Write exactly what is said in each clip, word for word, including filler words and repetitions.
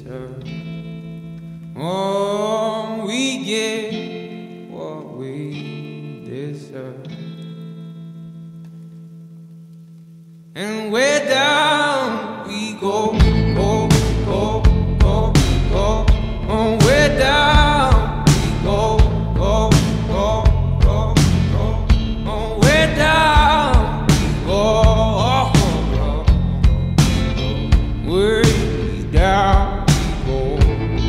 deserve. Oh, we get what we deserve. And way down we go, go, go, go, go. Oh, way down we go, go, go, go, go. Oh, way down we go, oh, oh, oh. Way down we go.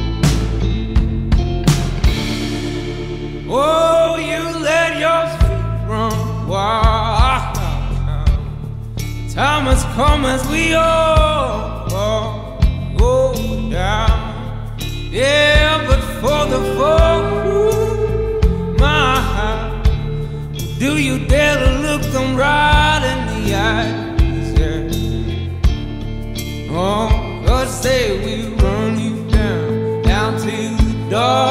Oh, you let your feet run wild. Time has come as we all, all go down. Yeah, but for the folk who, my heart, do you dare to look them right in the eyes? Yeah. Oh, God say we run you down, down to the dark.